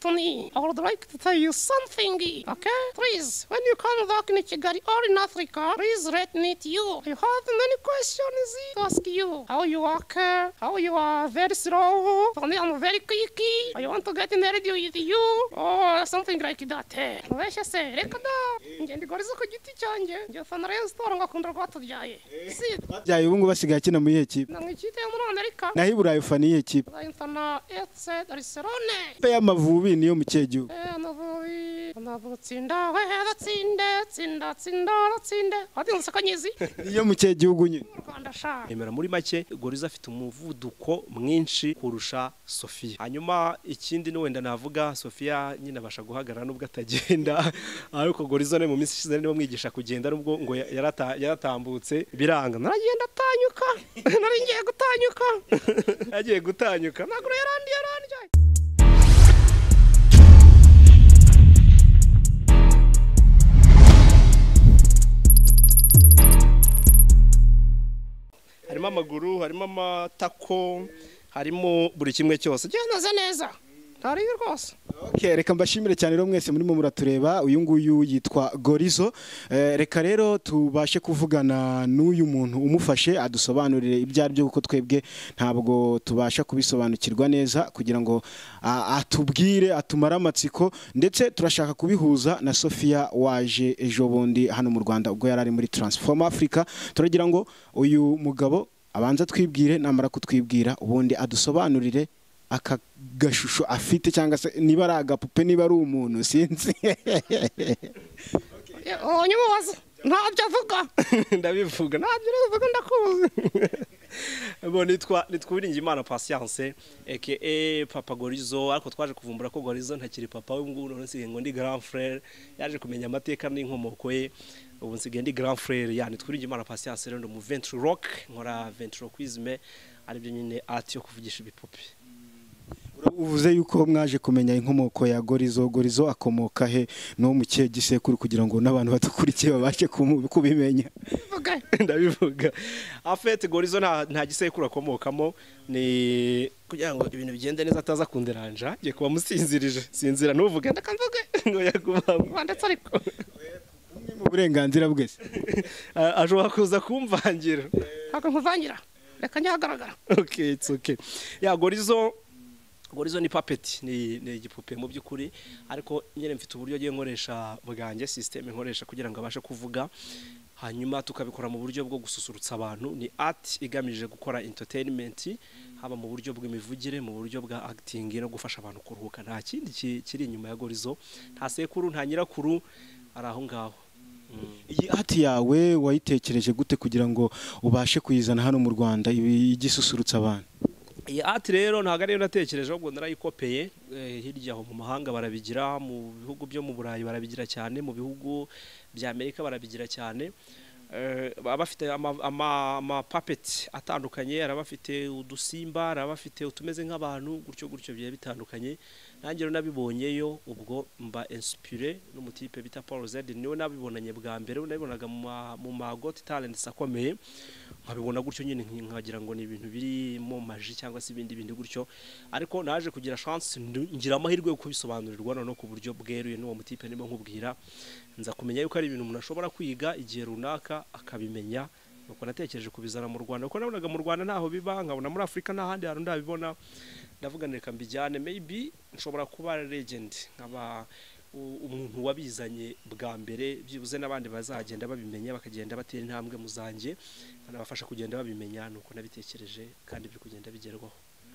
Anthony, I would like to tell you something, okay? Please, when you come back in Kigali or in Africa, please let me meet you. I have many questions to ask you. How you walk, how you are very slow, for me I'm very quicky. I want to get married with you, or something like that. Let's just say, reka da, ngende gorizo ku giti cyanjye, njye fana Rayon Sport ngakunda rwatubyaye. Si, byaye ubu ngubu basigaye akina muri iyi kipe. Namwikite muri Amerika. Naho i Burayi ufana iyi kipe. Fana FC Barcelona. Pe y'Amavubi niyo mu cyegihugu. Amavubi tsinda ati nsakanyizi niyo mu cyegihugu nyine. Rwanda sha emera muri make Gorizo afite umuvuduko mwinshi kurusha Sofia. Hanyuma ikindi ni wenda navuga Sofia nyine abasha guhagarara nubwo atagenda, ariko Gorizo ne mu minsi ishize nibo mwigisha kugenda nubwo ngo yaratambutse biranga, naragenda atanyuka nari ngiye gutanyuka yagiye gutanyuka naguru yarandi harimo amaguru, harimo amatako, harimo buri kimwe cyose cyanoze neza ntari rwose. Okay, reka mbashimire cyane rero mwese murimo muratureba. Uyu nguyu yitwa Gorizo. Reka rero tubashe kuvugana n'uyu muntu umufashe adusobanurire ibyo ari byo, kuko twebwe ntabwo tubasha kubisobanukirwa neza, kugira ngo atubwire atumara amatsiko, ndetse turashaka kubihuza na Sofia waje ejo bundi hano mu Rwanda ubwo yarari muri Transform Africa. Turagira ngo uyu mugabo abanza twibwire, namara kutwibwira ubundi adusobanurire aka gashusho afite, cyangwa se niba ari agapupe niba ari umuntu sinzi. Onyimubaza ntabyo avuga. Ndabivuga ntabyo avuga ndakuzi. Bo nitwa Uwiringiyimana Patience aka Papa Gorizo, ariko twaje kuvumbura ko Gorizo ntakiri papa we, ngubu none nsigaye ngo ndi grand frère, yaje kumenya amateka n'inkomoko ye, ubu nsigaye ndi grand frère. Yani Uwiringiyimana Patience rero mu venture rock, nkora ventriloquisme, aribyo nyine art yo kuvugisha ibipupe. Uvuze yuko mwaje kumenya inkomoko ya Gorizo. Gorizo akomoka he no mu kihe gisekuru, kugira ngo n'abantu badukurikiye babashe kubimenya? Ndabivuga afete Gorizo nta gisekuru akomokamo, ni kugira ngo ibintu bigende neza ataza kunderanja ngiye kuba musinzirije. Sinzira nuvuge ndakamvuge ngo yaguma ndetse ariko umwe mu burenganzira bwese ashobora kuza kumvangira. Akamvangira reka nyagaragara. Okay, it's okay. Ya Gorizo ni puppet, ni igipupe mu by'ukuri, ariko nyine mfite uburyo giye nkoresha bwanjye system nkoresha kugira ngo abashe kuvuga, hanyuma tukabikora mu buryo bwo gususurutsa abantu. Ni art igamije gukora entertainment, haba mu buryo bw'imivugire, mu buryo bwa acting no gufasha abantu kuruhuka. Nta kindi kiri inyuma ya Gorizo, nta sekuru nta nyirakuru, ari aho ngaho. Iyi art yawe wayitekereje gute kugira ngo ubashe kuyizana hano mu Rwanda igisusurutsa abantu? Iyi art rero ntago ariyo natekereje, ahubwo narayikopeye. Hirya aho mu mahanga barabigira, mu bihugu byo mu Burayi barabigira cyane, mu bihugu bya Amerika barabigira cyane. Baba bafite ama puppet atandukanye, arabafite udusimba, arabafite utumeze nk'abantu, gutyo biye bitandukanye. Nanjye nabibonyeyo, ubwo mba inspiré n'umutipe bita Paul Z, niwe nabibonanye bwa mbere, nabibonaga mu ma Got Talent sakomeye, nkabibona gutyo nyine nkagira ngo ni ibintu biri mu maji cyangwa se ibindi gutyo. Ariko naje kugira chance, ngira amahirwe yo kubisobanurirwa no ku buryo bweruye n'uwo mutipe niba nkubwira, nza kumenya yuko ari ibintu umuntu ashobora kwiga igihe runaka akabimenya. Nuko natekereje kubizana mu Rwanda, kuko nabonaga mu Rwanda ntaho biba, nkabona muri Afrika n'ahandi hantu ndabibona. Ndavuga reka mbijyane, maybe nshobora kuba legend, nkaba umuntu wabizanye bwa mbere, byibuze n'abandi bazagenda babimenya, bakagenda batera intambwe muzanjye, banabafasha kugenda babimenya. Nuko nabitekereje kandi biri kugenda bigerwaho.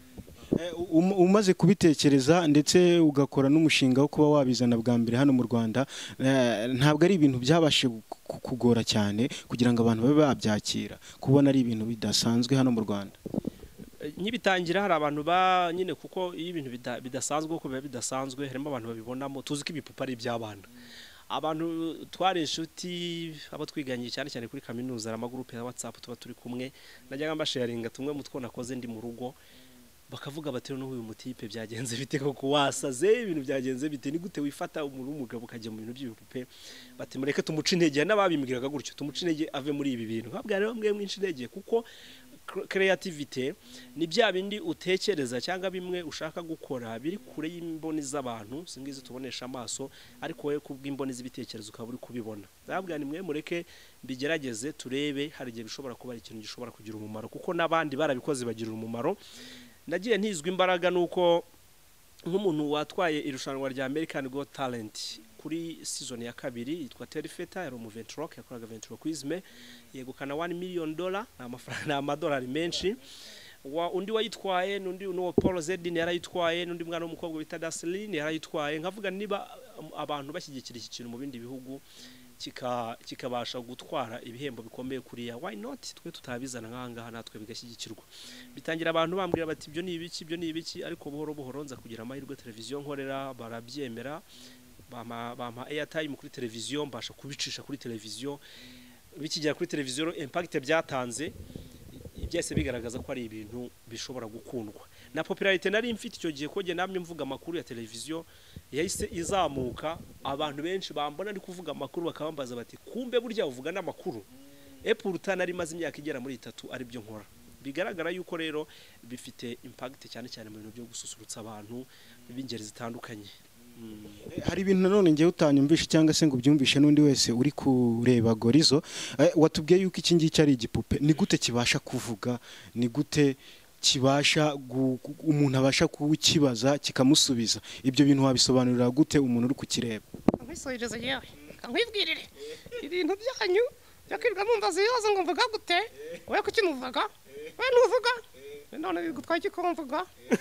Umaze kubitekereza ndetse ugakora n'umushinga wo kuba wabizana bwa mbere hano mu Rwanda, ntabwo ari ibintu byabashe kugora cyane kugira ngo abantu babe babyakira, kubona ari ibintu bidasanzwe hano mu Rwanda? Nkibitangira hari abantu nyine, kuko iyo ibintu bidasanzwe uko biba bidasanzwe, harimo abantu babibonamo. Tuzi ko ibipupa ari iby'abana, abantu twari inshuti, abo twiganye cyane cyane kuri kaminuza, amagurupe ya WhatsApp tuba turi kumwe, najyaga mbasharinga tumwe mu two nakoze ndi mu rugo, bakavuga bati no uyu mutipe byagenze bite koko wasaze, ibintu byagenze bite, ni gute wifata umuntu w'umugabo ukajya mu bintu by'ibipupe? Bati mureke tumuce intege, n'ababimbwiraga gutyo, tumuce intege ave muri ibi bintu. Nkabwira rero mwe mwinshi intege, kuko creativity ni bya bindi utekereza cyangwa bimwe ushaka gukora biri kure y'imboni z'abantu singize tubonesha amaso ariko we kubw'imboni z'ibitekerezo ukaba uri kubibona ndabwira nimwe mureke bigerageze turebe hari igihe bishobora kuba ari ikintu gishobora kugira umumaro kuko nabandi barabikoze bagira umumaro nagiye ntizwe imbaraga nuko nk'umuntu watwaye irushanwa rya American Got Talent kuri season ya kabiri yitwa Terry Feta yari mu ventriloque yakoraga ventriloquisme yegukana $1 million n'amafaranga amadolari menshi undi wayitwaye n'undi no Paul Zedin yarayitwaye n'undi mwana w'umukobwa bita Daceline yarayitwaye nkavuga niba abantu bashyigikira iki kintu mu bindi bihugu kikabasha gutwara ibihembo bikomeye kuriya why not twe tutabizana nkangaha natwe bigashyigikirwa bitangira abantu bambwira bati ibyo ni ibiki ariko buhoro buhoro nza kugira amahirwe televiziyo nkorera barabyemera bama airtime kuri televiziyo mbasha kubicisha kuri televiziyo bikigera kuri televiziyo impact byatanze byese bigaragaza ko ari ibintu bishobora gukundwa na popularity nari mfite icyo gihe koje namye mvuga amakuru ya televiziyo yahise izamuka abantu benshi bambona ari kuvuga amakuru bakabambaza bati kumbe burya uvuga n'amakuru epurutana ari maze imyaka igera muri 3 ari byo nkora bigaragara yuko rero bifite impact cyane cyane mu bintu byo gususurutsa abantu b'ingeri zitandukanye hari ibintu nanone ngiye utanyumvisha cyangwa se ngo byumvishe n'undi wese uri kureba Gorizo watubwiye yuko iki ngiki ari igipupe ni gute kibasha kuvuga ni gute kibasha umuntu abasha kukibaza kikamusubiza ibyo bintu wabisobanurira gute umuntu uri kukireba nkwisohereza yewe kankwibwirire ibintu byanyu yakirwa numva ziyoza ngo mvuga gute wowe kukinuvuga wowe nuvuga none bigutwaye ikikomvuga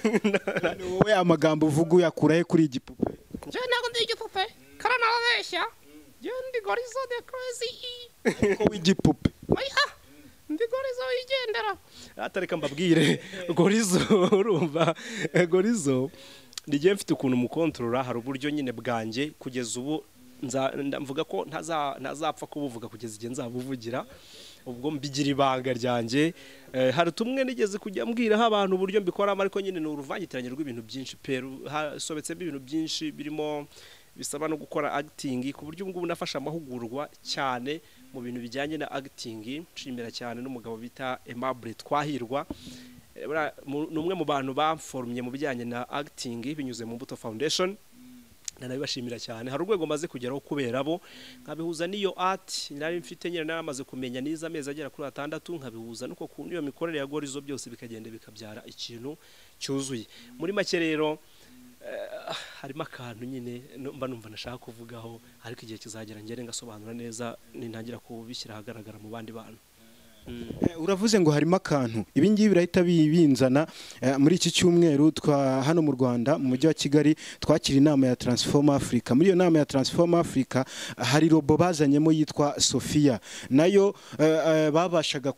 wowe amagambo uvuga uyakurahe kuri igipupe je ntabwo ndi igipupe karana abeshya je ndi Gorizo the crazy ko w'igipupe oya ndi Gorizo yigendera atareka mbabwire Gorizo urumva Gorizo ndigiye mfite ukuntu mu controller hari uburyo nyine bwanjye kugeza ubu mvuga ko ntazapfa kubuvuga kugeza igihe nzabuvugira ubwo mbigira ibanga ryanjye hari tumwe nigeze kujya mbwiraho abantu uburyo mbikoramo ariko nyine ni uruvangitiranye rw'ibintu byinshi peru hasobetsemo ibintu byinshi birimo bisaba no gukora acting ku buryo ubwo nafasha amahugurwa cyane mu bintu bijyanye na acting nshimira cyane n'umugabo bita Aimable Twahirwa numwe mu bantu baforumye mu bijyanye na acting binyuze mu Mbuto Foundation nanabibashimira cyane hari urwego maze kugeraho kubera bo nkabihuza niyo art nari mfite nyine naramaze kumenya niza amezi agera kuri 6 nkabihuza nuko ku niyo mikorere ya Gorizo byose bikagenda bikabyara ikintu cyuzuye muri make rero harimo akantu nyine mba numva nashaka kuvugaho ariko igihe kizagera ngere ngasobanura neza nintangira kubishyira ahagaragara mu bandi bantu uravuze ngo harimo akantu ibi ngibi birahita bibinzana muri iki cyumweru hano mu Rwanda mu mujyi wa Kigali twakira inama ya Transform Africa muri iyo nama ya Transform Africa hari robo bazanyemo yitwa Sophia nayo babashaga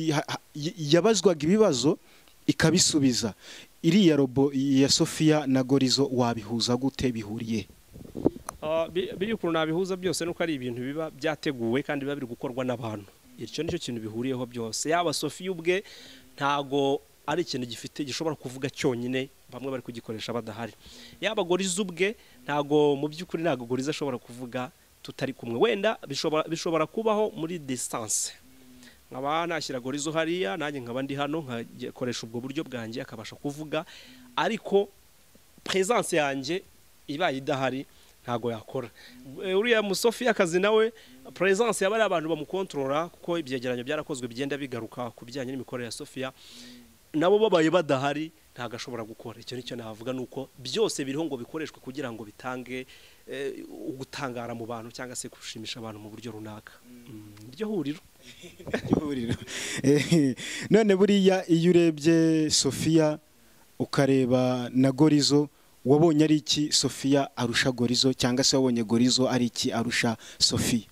yabazwaga ibibazo ikabisubiza iriya robo ya Sophia na Gorizo wabihuza gute bihuriye biri ukuntu nabihuza byose nuko ari ibintu biba byateguwe kandi biba biri gukorwa n'abantu icyo nicyo kintu bihuriyeho byose yaba Sophia ubwe ntago ari ikintu gishobora kuvuga cyonyine bamwe bari kugikoresha badahari yaba Gorizo ubwe ntago mu by'ukuri ntago Gorizo ashobora kuvuga tutari kumwe wenda bishobora kubaho muri distance nkaba nashyira Gorizo hariya nanjye nkaba ndi hano nkakoresha ubwo buryo bwanjye akabasha kuvuga ariko presence yanjye ibaye idahari ntago yakora uriya mu Sophia akazi nawe presence yaba ari abantu bamukontrola kuko ibyegeranyo byarakozwe bigenda bigaruka ku bijyanye n'imikorere ya Sophia nabo babaye badahari ntago ashobora gukora icyo nicyo navuga nuko byose biriho ngo bikoreshwe kugira ngo bitange ugutangara mu bantu cyangwa se gushimisha abantu mu buryo runaka iryo huriro none buriya iyo urebye Sophia ukareba na Gorizo wabonye ari iki Sophia arusha Gorizo cyangwa se wabonye Gorizo ari iki arusha Sophia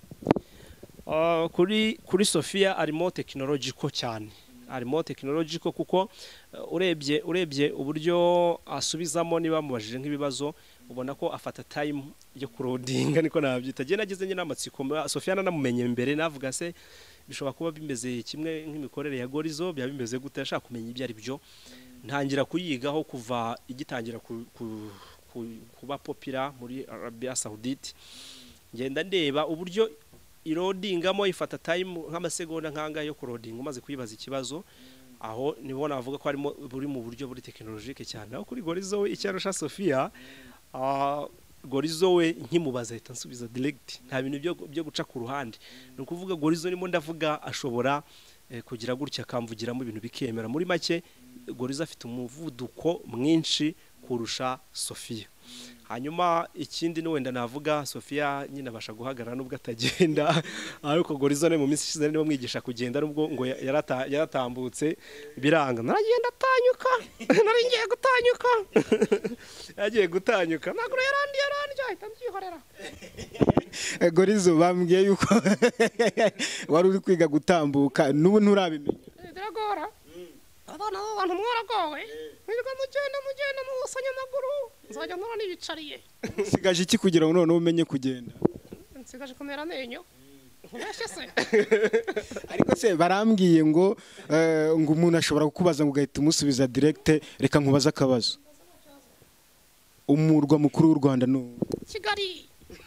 kuri Sophia arimo technological cyane arimo technological kuko urebye uburyo asubizamo niba mubajije nk'ibibazo ubona ko afata time yo kurodinga niko nabyita je nagize nyine amatsiko Sophia nanamumenye mbere navuga se bishobora kuba bimeze kimwe nk'imikorere ya Gorizo bya bimeze gute ashaka kumenya ibyo ari byo ntangira kuyigaho kuva igitangira kuba popular muri Arabia Saudite ngenda ndeba uburyo irodingamo ifata time nk'amasegonda nkanga yo kurodinga umaze kuyibaza ikibazo aho nibo navuga ko harimo buri mu buryo buri tekinolojike cyane. Aho kuri Gorizo we icyo arusha Sofia, Gorizo we nkimubaza ahita nsubiza direct, nta bintu byo guca ku ruhande. Ni ukuvuga Gorizo nimo ndavuga ashobora kugira gutya akamvugiramo ibintu bikemera. Muri make Gorizo afite umuvuduko mwinshi kurusha Sofia. Hanyuma ikindi no wenda navuga Sofia nyine abasha guhagarara nubwo atagenda, ariko Gorizo ne mu minsi ishize nibo mwigisha kugenda nubwo ngo yaratambutse biranga. Naragenda atanyuka, nari ngiye gutanyuka. Yagiye gutanyuka naguru yarandi ahita mbyihorera. Gorizo bambwiye yuko wari uri kwiga gutambuka n'ubu nturabimenya. Biragora. Abana b'abantu mwaragowe. Mwirwa mugenda musanya amaguru. Nzajya nkora n'ibicariye. Sigaje iki kugira ngo none umenye kugenda? Nsigaje kumera amenyo. Ubeshe se. Ariko se barambwiye ngo umuntu ashobora kukubaza ngo ugahita umusubiza direct. Reka nkubaza akabazo. Umurwa mukuru w'u Rwanda no Kigali.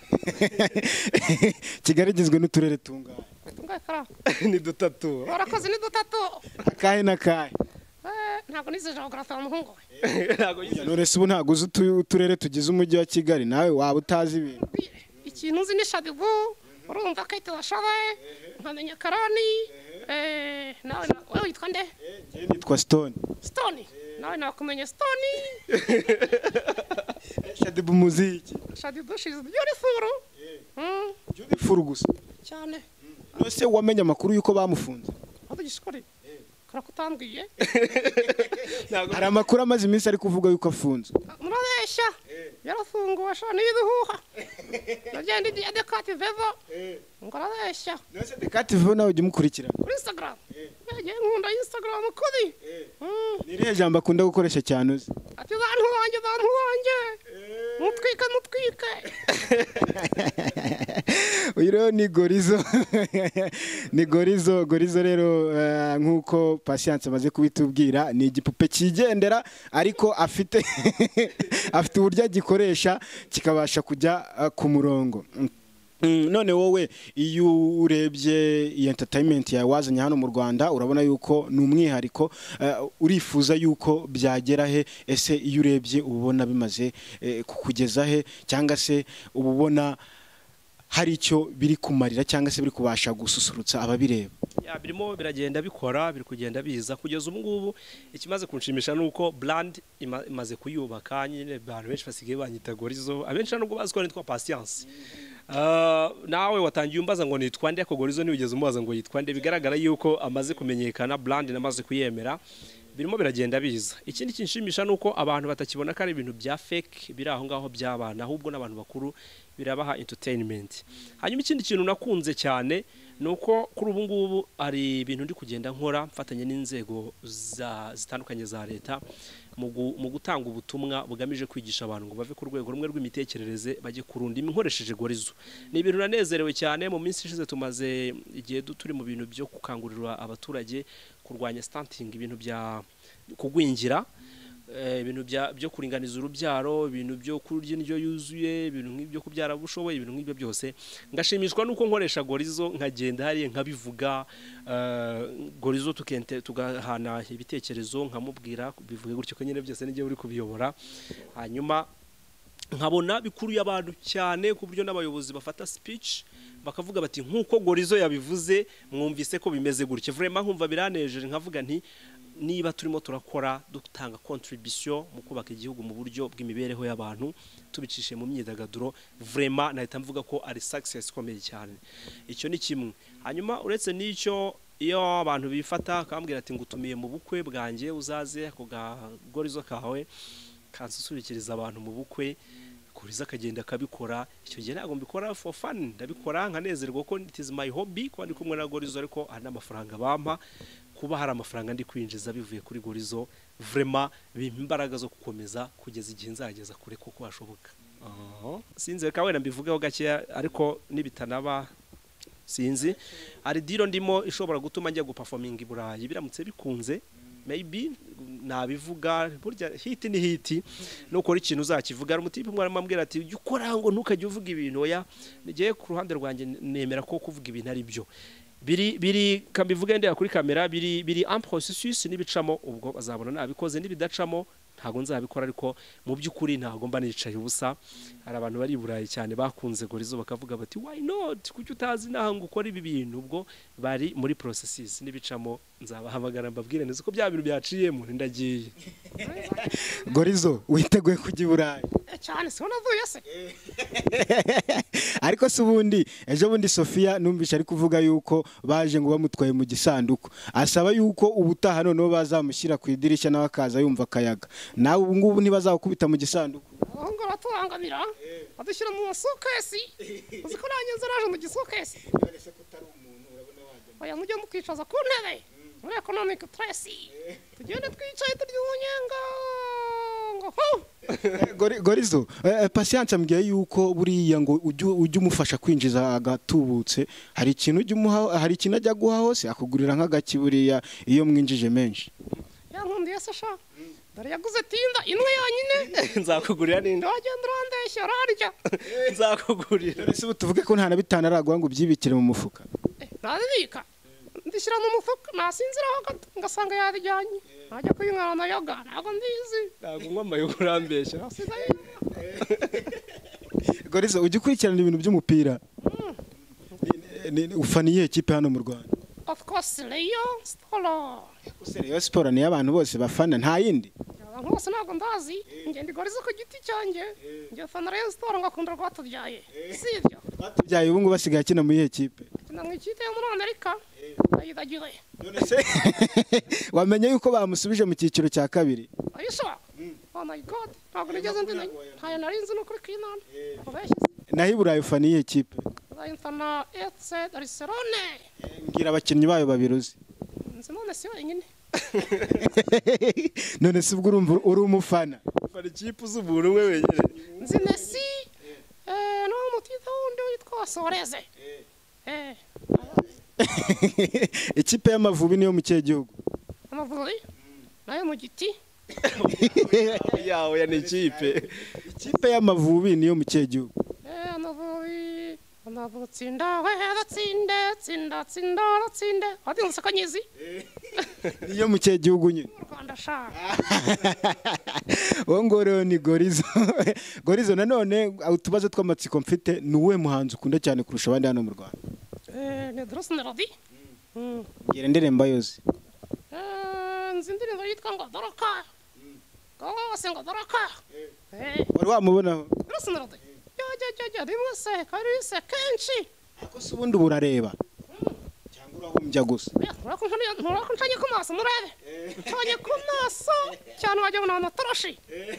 Kigali igizwe n'uturere tungahe? Tungahe kara? Ni dutatu. Barakoze ni dutatu. Akahe n'akahe? Ntabwo nize geography muhungu. Ntago yize. None se ubu ntago uzi uturere tugize umujyi wa Kigali, nawe waba utazi ibintu. Ikintu uzi ni Shadibu, urumva ko itashawe, nkamenya Karani, nawe wewe witwa nde? Njye nitwa Stone. Stone. Nawe nakumenya Stone. Shadibu muziki. Shadibu she's beautiful. Beautiful gusa. Cyane. None se wamenye amakuru yuko bamufunze? Adugishikore. Karakutambwiye. Hari amakuru amaze iminsi ari kuvuga yuko afunze. Murabeshya. Yarafunguwe sha niduhuha. Nagenda ndi adekati vevo. Ngarabeshya. None se Dekati Vevo nawe ujya umukurikirana? Kuri Instagram. Yagiye nkunda Instagram kuri. Ni irihe jambo akunda gukoresha cyane uzi? Ati bantu wanjye. Mutwike. Uyu rero ni Gorizo. Ni Gorizo rero nk'uko Patience amaze kubitubwira, ni igipupe kigendera ariko afite uburyo agikoresha kikabasha kujya ku murongo. None wowe iyo urebye iyi entertainment yawe wazanye hano mu Rwanda urabona yuko ni umwihariko, urifuza yuko byagera he? Ese iyo urebye ubona bimaze kukugeza he, cyangwa se ubona hari icyo biri kumarira cyangwa se biri kubasha gususurutsa ababireba? Birimo biragenda bikora, biri kugenda biza kugeza ubu ngubu. Ikimaze kunshimisha nuko brand imaze kuyubaka, nyine abantu benshi basigaye banyita Gorizo, abenshi nubwo bazi ko nitwa Patience. Nawe watangiye umbaza ngo nitwa nde, ko Gorizo niwigeze umubaza ngo yitwa nde, bigaragara yuko amaze kumenyekana, brand namaze kuyemera, birimo biragenda biza. Ikindi kinshimisha nuko abantu batakibona ko ari ibintu bya fake biri aho ngaho by'abana, ahubwo n'abantu bakuru birabaha entertainment. Hanyuma ikindi kintu nakunze cyane nuko kuri ubu ngubu ari ibintu ndi kugenda nkora mfatanye n'inzego zitandukanye za leta mu gutanga ubutumwa bugamije kwigisha abantu ngo bave ku rwego rumwe rw'imitekerereze bajye kurundi nkoresheje Gorizo. Ni ibintu nanezerewe cyane. Mu minsi ishize tumaze igihe turi mu bintu byo gukangurira abaturage kurwanya stunting, ibintu bya kugwingira, ibintu byo kuringaniza urubyaro, ibintu byo kurya indyo yuzuye, ibintu nk'ibyo kubyara bushoboye, ibintu nk'ibyo byose. Ngashimishwa nuko nkoresha Gorizo, nkagenda hariye nkabivuga, Gorizo tugahana ibitekerezo, nkamubwira bivuge gutyo ko nyine byose n'igihe uri kubiyobora. Hanyuma nkabona bikuruye abantu cyane ku buryo n'abayobozi bafata speech bakavuga bati nkuko Gorizo yabivuze mwumvise ko bimeze gutyo. Vraiment nkumva biranejeje, nkavuga nti niba turimo turakora dutanga contribution mu kubaka igihugu mu buryo bw'imibereho y'abantu tubicishe mu myidagaduro, vraiment nahita mvuga ko ari success ikomeye cyane. Icyo ni kimwe. Hanyuma uretse n'icyo, iyo abantu bifata akambwira ati ngutumiye mu bukwe bwanjye uzaze ako Gorizo kawe kansusurikiriza abantu mu bukwe, Gorizo akagenda akabikora. Icyo gihe ntabwo mbikora for fun, ndabikora nkanezerwa ko it is my hobby kuba ndi kumwe na Gorizo, ariko hari n'amafaranga bampa. Kuba hari amafaranga ndi kwinjiza bivuye kuri Gorizo, vraiment bimpa imbaraga zo gukomeza kugeza igihe nzageza kure koko hashoboka. Sinzi reka wenda mbivugeho gake, ariko nibitanaba sinzi ari diro ndimo ishobora gutuma njya guperforming i Burayi, biramutse bikunze maybe nabivuga. Burya hiti ni hiti, nukora ikintu uzakivuga. Ari umutipe umwe aramambwira ati ujye ukora ngo ntukajye uvuga ibintu. Oya, nigiye ku ruhande rwanjye nemera ko kuvuga ibintu ari byo. biri kambivuge ndera kuri kamera biri en processus n'ibicamo ubwo bazabona nabikoze n'ibidacamo ntago nzabikora ariko mu by'ukuri ntago mba nicaye ubusa hari abantu bari burayi cyane bakunze Gorizo bakavuga bati why not kuki utazi naho gukora ibi bintu ubwo bari muri processes n'ibicamo nzabahamagara mbabwire neza ko bya bintu byaciyemo ndagiye Gorizo witeguye kujya burayi cyane se unavuye se ariko se ubundi ejo bundi Sofia numvisha ari kuvuga yuko baje ngo bamutwaye mu gisanduku asaba yuko ubutaha noneho bazamushyira ku idirishya nawe akaza yumva akayaga nawe ubu ngubu ntibazakubita mu gisanduku aho ngo baturangamira badushyira mu sukesi uzi ko nanjye nzaraje mu gisukesi oya mujye mukwicaza ku ntebe muri economic stress tugende twicaye turya umunyenga ngo Gorizo Patience ambwiye yuko buriya ngo ujye umufasha kwinjiza agatubutse hari ikintu ujye umuha hari ikintu ajya guha hose akugurira nk'agaki buriya iyo mwinjije menshi yankundiye se sha dore yaguze tinda imwe yonyine nzakugurira ninde wagenda urandeshya urarya nzakugurira ese tuvuge ko nta na bitanu aragwa ngo byibikire mu mufuka ntabibika ndishyira mu mufuka nasinziraho gato ngasanga yabijyanye najya kuyinywera na yoga ntabwo ndizi ntabwo nywa amayoga urambeshya Gorizo ujya ukurikirana ibintu by'umupira ufaniye ikipe hano mu Rwanda of course Rayon Sport Rayon Sport ni abantu bose bafana nta yindi abantu bose ntabwo ndazi ngende Gorizo ku giti cyanjye njye fana Rayon Sport ngakunda rwatubyaye sibyo rwatubyaye ubu ngubu basigaye akina muri iyi kipe akina mu ikipe yo muri Amerika ayidagiwe none se wamenye yuko bamusubije mu cyiciro cya kabiri ayisha oh my god ntabwo nigeze ndinanye ntayo narinzi no kuri kinana naho i Burayi ufaniye ikipe fana FC Barcelone mbwira abakinnyi bayo babiri uzi nzi none si wenyine none se ubwo urumva uri umufana ufana ikipe uzi umuntu umwe wenyine nzi Messi no mutita wundi witwa Suarez ikipe y'Amavubi niyo mu kihe gihugu Amavubi nayo mu giti yawe ya ni ikipe y'Amavubi niyo mu kihe gihugu Amavubi tsinda tsinde ati nsakanyizi niyo mu kihe gihugu nyine mu Rwanda sha wongoro ni Gorizo nanone utubazo tw'amatsiko mfite ni uwe muhanzi ukunda cyane kurusha abandi hano mu Rwanda ne Dross Melody ngira ndirimbo yose nzi indirimbo yitwa ngo Doroka ngo ngo Doroka wari wamubonaho Dross Melody rimwe se karise kenshi ako se ubundi burareba cyangwa urahumbya gusa nturako ncanye ku maso murebe ncanye ku maso cyane wajya ubona amatoroshi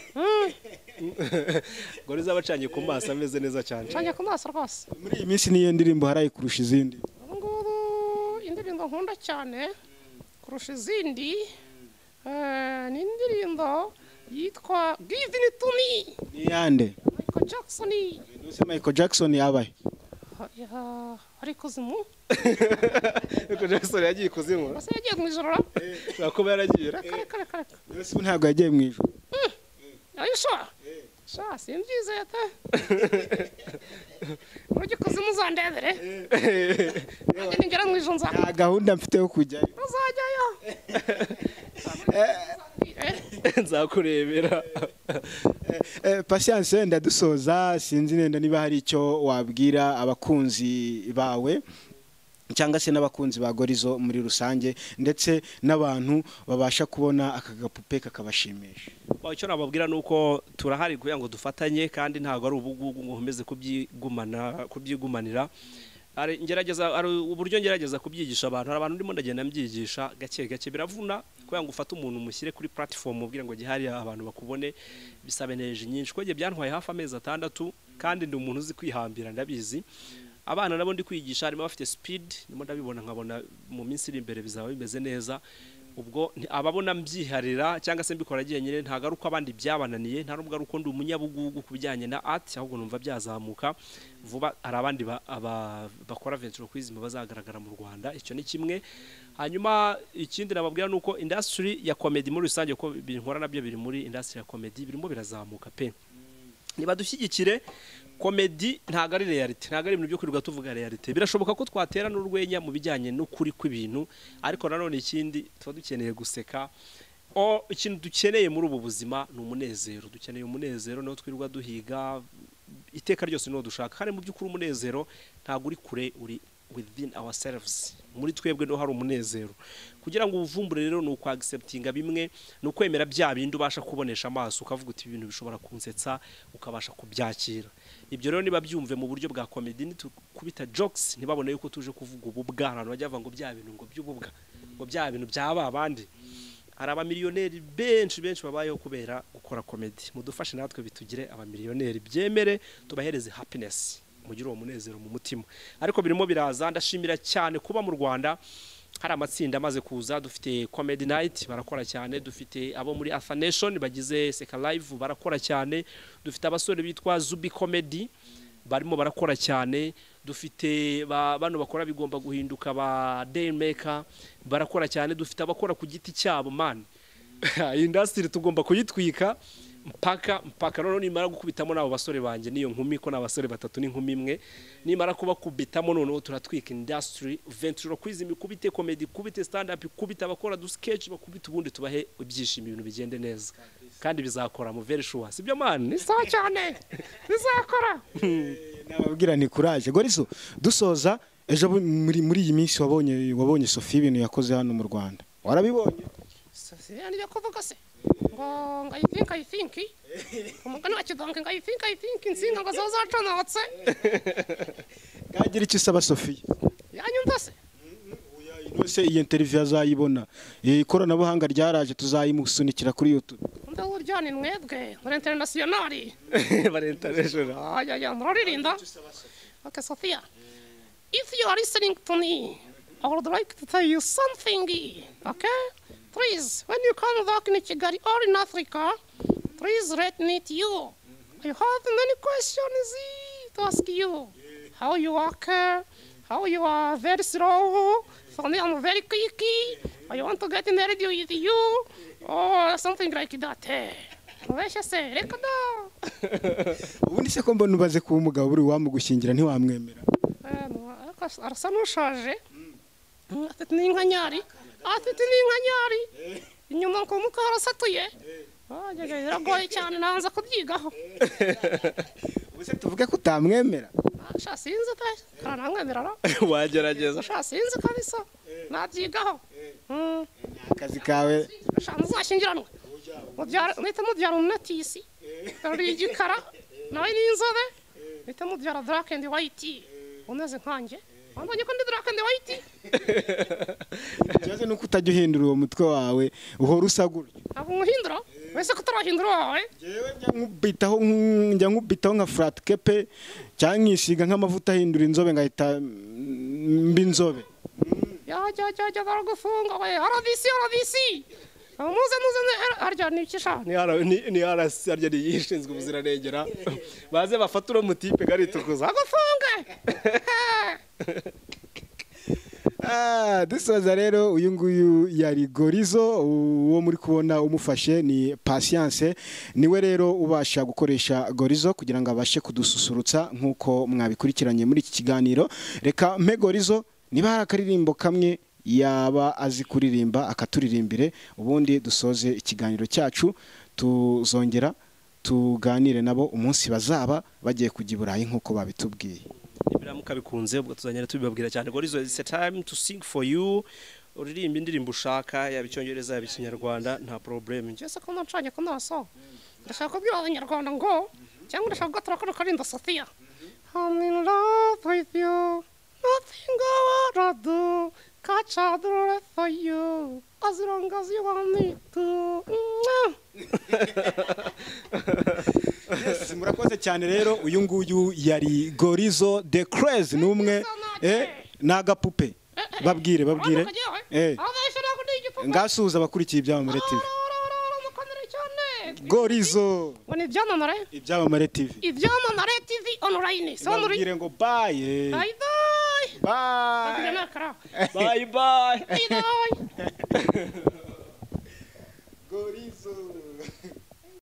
Gorizo abacanye ku maso ameze neza cyane ncanye ku maso rwose muri iyi minsi niyo ndirimbo harayi kurusha izindi ubungubu indirimbo nkunda cyane kurusha izindi ni indirimbo yitwa Give It To Me ni yande Michael Jackson yabaye ari kuzimu Michael Jackson yagiye kuzimu bose yagiye mu ijoro nakuba yaragiye reka ese ntabwo yagiye mu ijoro ayisha sha simbyizeye te urujye kuzimu uzandebere nanjye ningera mu ijoro nta gahunda mfite yo kujyayo uzajyayo nzakurebera Patience ndadusoza sinzi nenda niba hari icyo wabwira abakunzi bawe cyangwa se n'abakunzi ba Gorizo muri rusange ndetse n'abantu babasha kubona aka gapupe kakabashimisha icyo nababwira nuko turahari kugira ngo dufatanye kandi ntago ari ubugugu ngo nkomeze kubyigumanira ari uburyo ngerageza kubyigisha abantu hari abantu ndimo ndagenda mbyigisha gake gake biravuna kugira ngo ufate umuntu mushyire kuri platform ubwira ngo gihari abantu bakubone bisaba energy nyinshi ko byantwaye hafi amezi 6 kandi ndi umuntu uzi kwihambira ndabizi abana nabo ndi kwigisha harimo bafite speed ndimo ndabibona nkabona mu minsi iri imbere bizaba bimeze neza ubwo ababona mbyiharira cyangwa se mbikora giye nyine ntago ari uko abandi byabananiye nta nubwo ari uko ndi umunyabugugu kubijyanye na art ahubwo numva byazamuka vuba hari abandi bakora ventriloquism bazagaragara mu Rwanda icyo ni kimwe hanyuma ikindi nababwira nuko industry ya comedy muri rusange ko binkora nabyo biri muri industry ya comedy birimo birazamuka pe niba dushyigikire komedi ntago ari reality, ntago ari ibintu byo kwirirwa tuvuga reality. Birashoboka ko twatera n'urwenya mu bijyanye n'ukuri kw'ibintu, ariko nanone ikindi tuba dukeneye guseka. Ikintu dukeneye muri ubu buzima ni umunezero. Dukeneye umunezero, niho twirirwa duhiga iteka ryose, niho dushaka. Kandi mu by'ukuri umunezero ntago uri kure, uri within ourselves. Muri twebwe no hari umunezero. Kugira ngo uvumbure rero ni uko acceptinga bimwe, ni ukwemera bya bindi ubasha kubonesha amaso, ukavuga uti ibintu bishobora kunsetsa, ukabasha kubyakira. Ibyo rero niba byumve mu buryo bwa comedy, nitukubita jokes, ntibabone yuko tuje kuvuga ububwa. Abantu bajya bava ngo bya bintu ngo by'ububwa, ngo bya bintu byaba abandi. Hari abamiliyoneri benshi babayeho kubera gukora comedy. Mudufashe natwe bitugire abamiliyoneri, byemere tubahereze happiness, mugire uwo munezero mu mutima. Ariko birimo biraza, ndashimira cyane kuba mu Rwanda hari amatsinda amaze kuza. Dufite Comedy Night barakora cyane, dufite abo muri Alpha Nation bagize Seka Live barakora cyane, dufite abasore bitwa Zubi Comedy barimo barakora cyane, dufite bano bakora bigomba guhinduka ba Daymaker barakora cyane, dufite abakora ku giti cyabo man. Industry tugomba kuyitwika mpaka none nimara gukubitamo nabo basore banje niyo nkumi, ko nabasore batatu n'inkumi imwe, nimara kubakubitamo none turatwika industry venture kwiza imikubite comedy, kubite stand up, kubita abakora du sketch, bakubita ubundi tubahe ibyishimo, ibintu bigende neza kandi bizakora mu very sure. Sibyo man? Ni sawa cyane bizakora. Nababwira ni courage. Gorizo, dusoza ejo muri iyi minsi wabonye Sophie ibintu yakoze hano mu Rwanda, warabibonye? Sophie ni yakuvuga se ngo I think umugani wa kidonke ngo I think insinga ngo zazacanatse. Kagira icyo usaba Sophie? Yanyumva se? Nose iyi interview azayibona, ikoranabuhanga ryaraje, tuzayimusunikira kuri YouTube. Ndaburyane mwebwe muri international Bari international. ya muririnda. Okay Sophia, if you are listening to me, I would like to tell you something, okay? Please, when you come back in Kigali or in Africa, please let me meet you. I have many questions to ask you. How you walk, how you are very slow, for me I'm very quick. I want to get married with you, or something like that. Wesha se, reka da. Ubundi se ko mbona ubaze kuba umugabo uri wamugushingira ntiwamwemera? Arasa n'ushaje. Afite n'inkanyari. Inyuma ko muka harasatuye. Biragoye cyane nanza kubyigaho. Ubuse tuvuge ko utamwemera? Sha sinzi pe, kana nkamera. Wagerageza. Sha sinzi kabisa. Nabyigaho. Akazi kawe. Sha muzashingiranwa. Mubyara umunatisi. Ari igikara. Nawe n'inzobe. Mubyara black and white. Umeze nkanje. Wambonye ko ndi black and white? Cyaze nuko utajya uhindura uwo mutwe wawe, uhora usagura. Abo muhindura? Wese ko tarahindura wawe? Jewe njya nkubitaho nka flat cape, cyangwa nkisiga nk'amavuta ahindura inzobe ngahita mbi inzobe. Ya baragufunga we. RDC. Muze arya nikisha. Ni RC arya yishinzwe ubuziranengera. Baze bafatura mutipe garitukuza. Agufunge. Dusoza rero uyu nguyu yari Gorizo, uwo muri kubona umufashe ni Patience, niwe rero ubasha gukoresha Gorizo kugira ngo abashe kudususurutsa nkuko mwabikurikiranye muri iki kiganiro. Reka mpe Gorizo niba hari akaririmbo kamwe yaba azi kuririmba akaturirimbire, ubundi dusoze ikiganiro cyacu, tuzongera tuganire nabo umunsi bazaba bagiye kujya i Burayi nkuko babitubwiye. Ibiramuka bikunze ubwo tuzanyera tubibabwira cyane. Gorizo, it's a time to sing for you. Uririmba indirimbo ushaka, yaba icyongereza yaba ikinyarwanda, nta problem. Jese ko nacanye ko naso. Ndashaka kubwira abanyarwanda ngo cyangwa ndashaka gutora ko karinda Sophia. I'm in love with you. Nothing I wanna do. Catch a door for you. As long as you want me to. Yes, murakoze cyane rero. Uyu nguyu yari Gorizo the Crazy, numwe nagapupe. Babwire. Ngasuza abakurikiye ibyamamare TV. Gorizo. Wani ibyamamare? Ibyamamare TV. Ibyamamare TV online. Babwire ngo bye. Bye. Bye. Gorizo.